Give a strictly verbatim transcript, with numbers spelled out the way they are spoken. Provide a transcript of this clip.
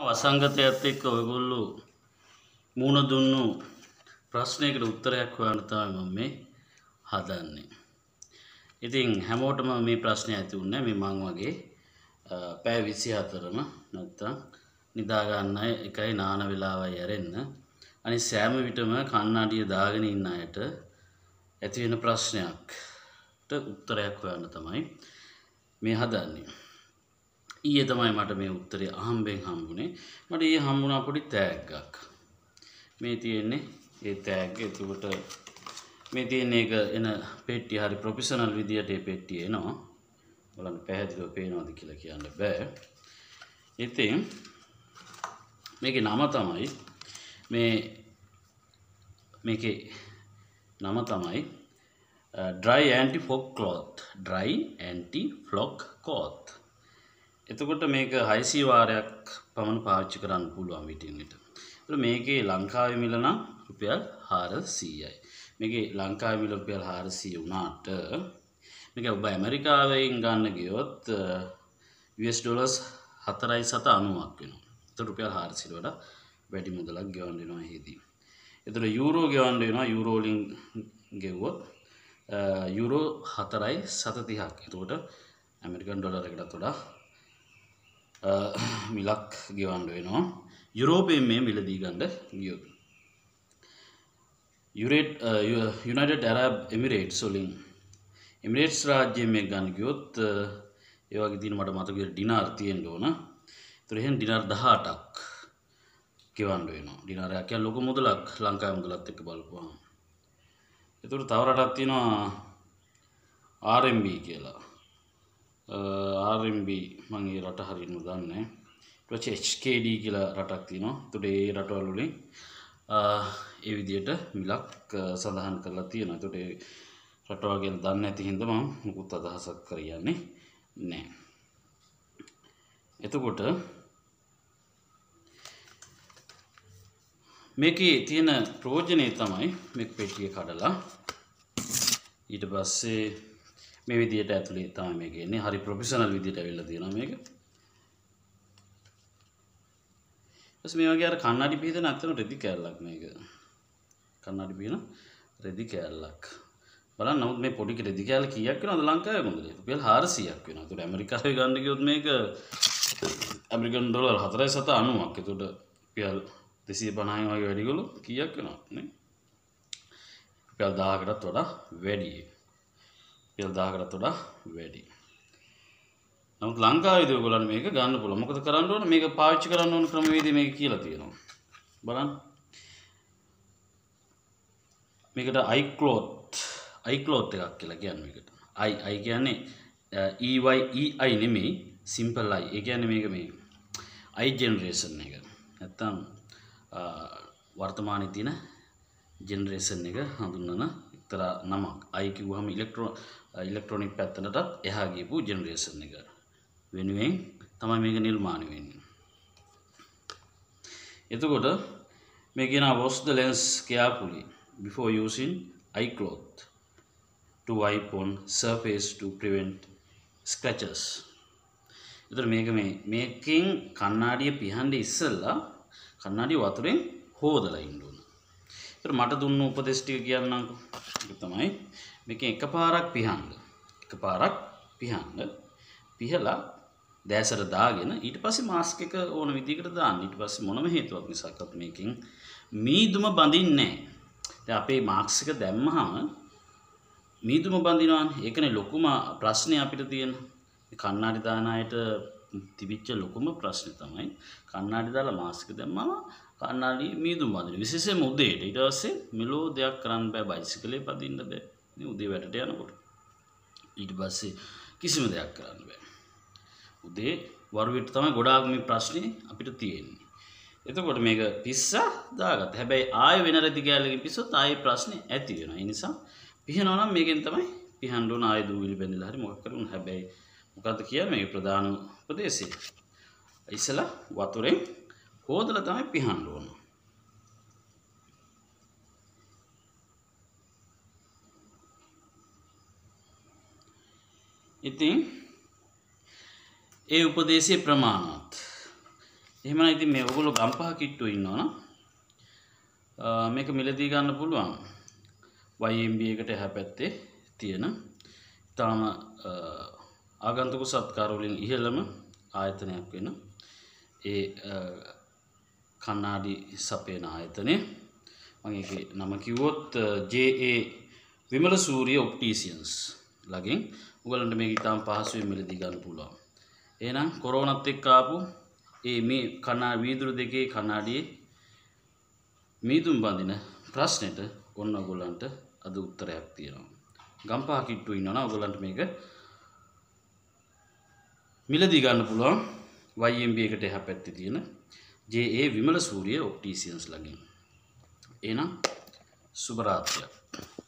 වසංගතයත් එක්ක ඔයගොල්ලෝ මුණ දුන්නු ප්‍රශ්නයකට උත්තරයක් හොයන්න තමයි මම මේ හදන්නේ. ඉතින් හැමෝටම මේ ප්‍රශ්නේ ඇති වුණේ මේ මං වගේ පැය විසිහතරම නැත්තම් නිදා ගන්න එකයි නාන වෙලාවයි ඇරෙන්න. අනිත් සෑම විටම කන්නඩිය දාගෙන ඉන්න අයට ඇති වෙන ප්‍රශ්නයක්ට උත්තරයක් හොයන්න තමයි මේ හදන්නේ. ඊයේ තමයි මට මේ උත්තරේ අහම්බෙන් හම්බුනේ. මට ඊයේ හම්බුණා පොඩි තෑග්ගක්. මේ තියෙන්නේ ඒ තෑග්ග. එතකොට මේ තියෙන එක එන පෙට්ටිය හරි ප්‍රොෆෙෂනල් විදියට ඒ පෙට්ටිය එනවා. බලන්න පැහැදිලිව පේනවද කියලා කියන්න බෑ. ඉතින් මේකේ නම තමයි මේ මේකේ නම තමයි dry anti fog cloth. dry anti fog cloth. එතකොට මේක හයසිය වාරයක් පමණ පාවිච්චි කරන්න පුළුවන් විටින් විට. ඒත් මේකේ ලංකාවේ මිල නම් රුපියල් හාරසීයයි. මේකේ ලංකාවේ මිල රුපියල් හාරසීය වුණාට මේක ඔබ ඇමරිකාවෙන් ගන්න ගියොත් යු එස් ඩොලර්ස් හතරයි සත අනූවක් වෙනවා. ඒත් රුපියල් හාරසීයට වඩා වැඩි මුදලක් ගෙවන්න වෙනවා එහෙදී. ඒතර යූරෝ ගෙවන්න වෙනවා. යූරෝ වලින් ගෙවුවොත් යූරෝ හතරයි සත තිහක්. එතකොට ඇමරිකන් ඩොලර් එකටත් වඩා මිලක් ගෙවන්න වෙනවා. යුරෝපයෙන් මේ මිලදී ගන්න ගියොත්. යුනයිටඩ් ඇරබ් එමිරේට්ස් වලින් එමිරේට්ස් රාජ්‍යයෙන් මේ ගන්න ගියොත් ඒ වගේ දින මට මතක විදිහට ඩිනාර් තියෙන්න ඕන. ඒතර එහෙනම් ඩිනාර් දහඅටක් ගෙවන්න වෙනවා. ඩිනාරයක් කියන්නේ ලොකු මුදලක් ලංකාවේ මුදලත් එක්ක බලපුවාම. ඒතර තව රටක් තියෙනවා ආර් එම් බී කියලා. ආර් එම් බී මම ඒ රට හරියටම දන්නේ නැහැ. ඊට පස්සේ එච් කේ ඩී කියලා රටක් තියෙනවා. ඒතකොට ඒ රටවල වලින් ඒ විදිහට මිලක් සඳහන් කරලා තියෙනවා. ඒතකොට ඒ රටවල් ගැන දන්නේ නැති හින්දා මම මුකුත් අදහසක් කරන්නේ නැහැ. එතකොට මේකේ තියෙන ප්‍රයෝජනය තමයි මේක පෙට්ටිය කඩලා ඊට පස්සේ මේ විදියට ඇතුලේ තමයි මේක එන්නේ. හරි ප්‍රොෆෙෂනල් විදියට ඇවිල්ලා තියෙනවා මේක. ඊට මේ වගේ අර කන්නඩි පිහදන අතන රෙදි කෑල්ලක් මේක. කන්නඩි පිහන රෙදි කෑල්ලක්. බලන්න නමුත් මේ පොඩි රෙදි කෑල්ල කීයක් වෙනවද ලංකාවේ මුදලේ? රුපියල් හාරසීයක් වෙනවා. ඒකට ඇමරිකාවේ ගන්න ගියොත් මේක ඇමරිකන් ඩොලර් හතරයි සත අනූවක්. ඒකට රුපියල් දෙසිය පනහයි වගේ වැඩිගලු කීයක් වෙනවද නේ? රුපියල් දහයකටත් වඩා වැඩි. රුපියල් දහයකටත් වඩා වැඩි. නමුත් ලංකාවේදී ඔයගොල්ලන් මේක ගන්න පුළුවන්. මොකද කරන්න ඕන? මේක පාවිච්චි කරන්න ඕන ක්‍රමවේදය මේක කියලා තියෙනවා. බලන්න. මේකට අයි ක්ලොත් අයි ක්ලොත් එකක් කියලා කියන්නේ මේකට. අයි අයි කියන්නේ ඊ වයි ඊ අයි නෙමෙයි සිම්පල් අයි. ඒ කියන්නේ මේක මේ අයි ජෙනරේෂන් එක. නැත්තම් වර්තමානයේ තියෙන ජෙනරේෂන් එක හඳුන්වන එක්තරා නමක්. අයි කිව්වහම ඉලෙක්ට්‍රෝ ඉලෙක්ට්‍රොනික පැත්තටත් එහා ගියපු ජෙනරේෂන් එක වෙනුවෙන් තමයි මේක නිර්මාණය වෙන්නේ. එතකොට මේ කියන wash the lens carefully before using eye cloth to wipe on surface to prevent scratches. එතකොට මේක මේ මේකෙන් කණ්ණාඩිය පිහන්න ඉස්සෙල්ලා කණ්ණාඩිය වතුරෙන් හොදලා ඉන්න ඕන. ඒතර මට දුන්න උපදෙස් ටික කියන්නම්කෝ. ඒක තමයි මේකෙන් එකපාරක් පිහන්න. එකපාරක් පිහන්න. පිහලා දැසට දාගෙන ඊට පස්සේ මාස්ක් එක ඕන විදිහකට දාන්න. ඊට පස්සේ මොනම හේතුවක් නිසාවත් මේකෙන් මීදුම බඳින්නේ නැහැ. දැන් අපේ මාස්ක් එක දැම්මහම මීදුම බඳිනවානේ. ඒකනේ ලොකුම ප්‍රශ්නේ අපිට තියෙන. කණ්ණාඩි දාන අයට තිබිච්ච ලොකුම ප්‍රශ්නේ තමයි කණ්ණාඩි දාලා මාස්ක් දැම්මම කණ්ණාඩි මීදුම බඳින. විශේෂයෙන්ම උදේට. ඊට පස්සේ මෙලෝ දෙයක් කරන්න බෑ. බයිසිකලේ පදින්න බෑ. නේ උදේ වැඩට යනකොට. ඊට පස්සේ කිසිම දෙයක් කරන්න බෑ. උදේ වරුවෙට තමයි ගොඩාක් මේ ප්‍රශ්නේ අපිට තියෙන්නේ. එතකොට මේක පිස්සා දාගත්ත. හැබැයි ආයෙ වෙන රෙදි කෑල්ලකින් පිස්සොත් ආයෙ ප්‍රශ්නේ ඇති වෙනවා. ඒ නිසා පිහනවා නම් මේකෙන් තමයි පිහන්න ඕන. ආයෙ දූවිලි බැඳලා හරි මොකක් කරුණ. හැබැයි මොකද්ද කියන්නේ මේ ප්‍රධාන උපදේශය? ඉස්සලා වතුරෙන් හොදලා තමයි පිහන්න ඕන. ඉතින් ඒ උපදේශයේ ප්‍රමාණවත්. එහෙමනම් ඉතින් මේ ඔයගොල්ලෝ ගම්පහ කිට්ටුවේ ඉන්නවනම් මේක මිලදී ගන්න පුළුවන් Y M B එකට එහා පැත්තේ තියෙන තාම ආගන්තුක සත්කාර වලින් ඉහළම ආයතනයක් වෙන ඒ කන්නාඩි සපයන ආයතනය මම ඒකේ නම කිව්වොත් J A විමල සූරිය ඔප්ටිසියන්ස් ළඟින් ඔයගලන්ට මේක ඉතාම පහසුවෙන් මිලදී ගන්න පුළුවන්. එහෙනම් කොරෝනාත් එක්ක ආපු ඒ මේ කන්නාඩි වීදුරු දෙකේ කන්නාඩියේ මීදුම් බඳින ප්‍රශ්නෙට ඔන්න ඔයගලන්ට අද උත්තරයක් තියෙනවා. ගම්පහ කිට්ටුවේ ඉන්නවනම් ඔයගලන්ට මේක මිලදී ගන්න පුළුවන් Y M B එකට එහා පැත්තේ තියෙන J A විමල සූරිය ඔප්ටිසියන්ස් ළඟින්. එහෙනම් සුබ රාත්‍රියක්.